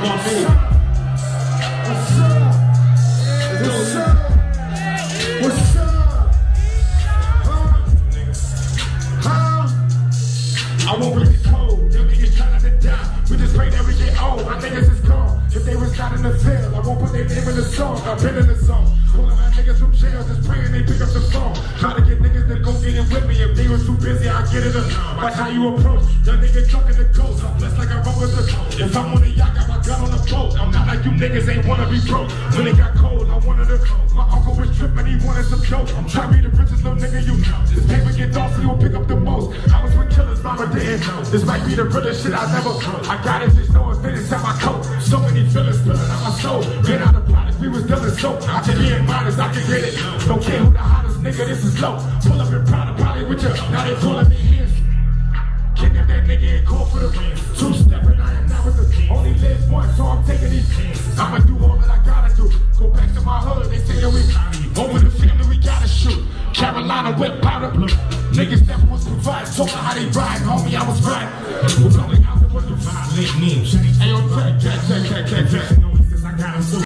on me. What's up? What's up? What's up? I won't break the code. Young niggas trying to die. We just pray that we get old. My niggas is gone. If they was not in the field, I won't put their name in the song. I've been in the song. Pulling my niggas from jail, just praying they pick up the phone. Try to get niggas to go get it with me. If they was too busy, I get it up. Watch how you approach. Young niggas talking the ghost. I'm blessed like I roll with the coast. If I'm on a yacht, got my gun on the boat. I'm not like you niggas ain't wanna be broke. When it got cold, I wanted to. My uncle was tripping, he wanted some dope. I'm trying to be the richest little nigga you know. This paper get off, so you'll pick up the most. I was with killers, mama didn't know. This might be the realest shit I never. I got it, just know it's been inside my coat. So many feelings spilling out my soul. Been out of products, we was dealing soap. I can be in modest, I can get it. Don't care who the hottest nigga, this is low. Pull up in Prada, probably with you. Now they pulling me in. Kidnap that nigga and call for the two-stepping. I am not with the only live once, so I'm taking these. I'ma do all that I gotta do. Go back to my hood, they say that we over the family, we gotta shoot. Carolina whip powder blue. Niggas never was provided. Told me how they ride, homie, I was right. Was only out there for the violate memes. Hey, yo, check.